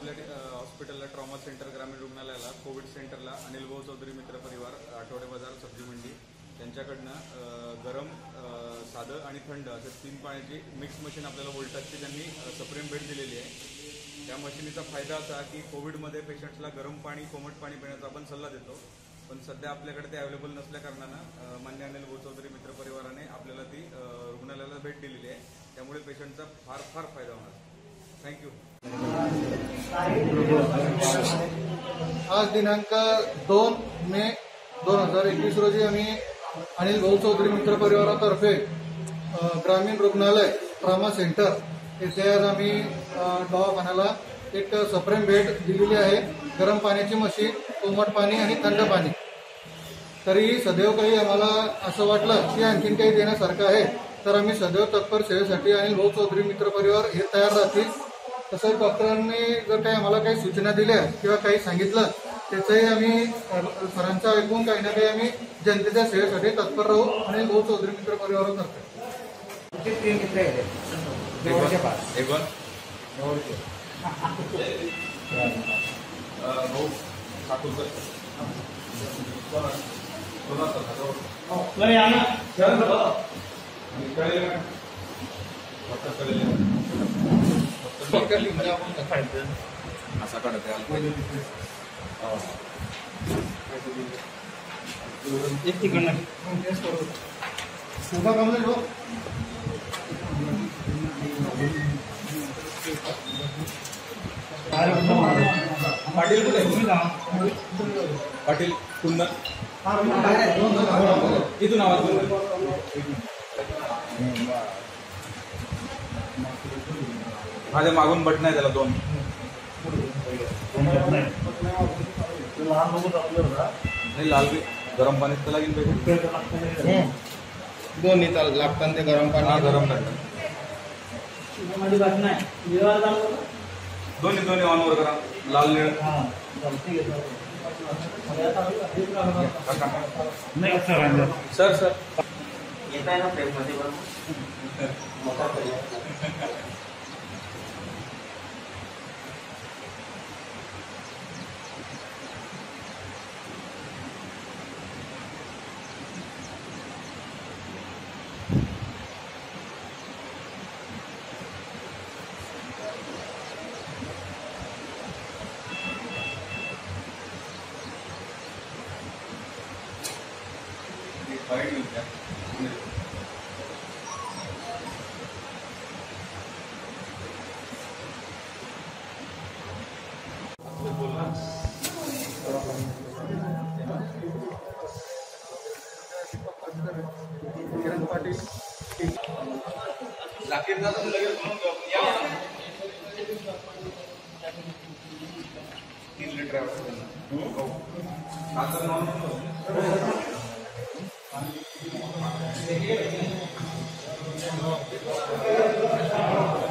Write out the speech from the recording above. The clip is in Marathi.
आपल्या हॉस्पिटलला, ट्रॉमा सेंटर, ग्रामीण रुग्णालयाला, कोविड सेंटरला अनिल भाऊ चौधरी मित्र परिवार, आठवडे बाजार, सब्जी मंडी त्यांच्याकडनं गरम, साधं आणि थंड असं 3 पाण्याची मिक्स मशीन आपल्याला व्होल्टासची त्यांनी सप्रेम भेट दिलेली आहे. त्या मशीनीचा फायदा असा की कोविडमध्ये पेशंट्सला गरम पाणी, कोमट पाणी पिण्याचा आपण सल्ला देतो, पण सध्या आपल्याकडे ते अवेलेबल नसल्या कारणानं मान्य अनिल भाऊ चौधरी मित्र परिवाराने आपल्याला ती रुग्णालयाला भेट दिलेली आहे. त्यामुळे पेशंटचा फार फार फायदा होणार. थँक्यू. आज दिनांक 2 मे 2021 रोजी आम्ही अनिल भाऊ चौधरी मित्र परिवारातर्फे ग्रामीण रुग्णालय, ट्रॉमा सेंटर येथे आज आम्ही दवाखान्याला एक सप्रेम भेट दिलेली आहे. गरम पाण्याची मशीन, कोमट पाणी आणि थंड पाणी. तरीही सदैव काही आम्हाला असं वाटलं की आणखीन काही देण्यासारखं आहे, तर आम्ही सदैव तत्पर सेवेसाठी अनिल भाऊ चौधरी मित्र परिवार हे तयार राहतील. तसंच डॉक्टरांनी जर काही आम्हाला काही सूचना दिल्या किंवा काही सांगितलं त्याचंही आम्ही सरांचं ऐकून काही ना काही आम्ही जनतेच्या सेवेसाठी तत्पर राहू. अनिल भाऊ चौधरी मित्र परिवारातर्फे असा काढत आहे एक तिकडनं पाटील कुठे पाटील कुंदन इथून आवाज माझ्या मागून बटन आहे त्याला 2 नाही लाल गरम पाणी तर लागेल पाहिजे. दोन्ही लागतात ते गरम पाणी गरम लागतात दोन्ही ऑनवर करा. लाल निळ सर सर येत आहे ना फ्रेममध्ये मोठा फाईट येऊ द्या. किरण पाटील जाकीर दादा लगेच म्हणून या 3 लिटर आहे.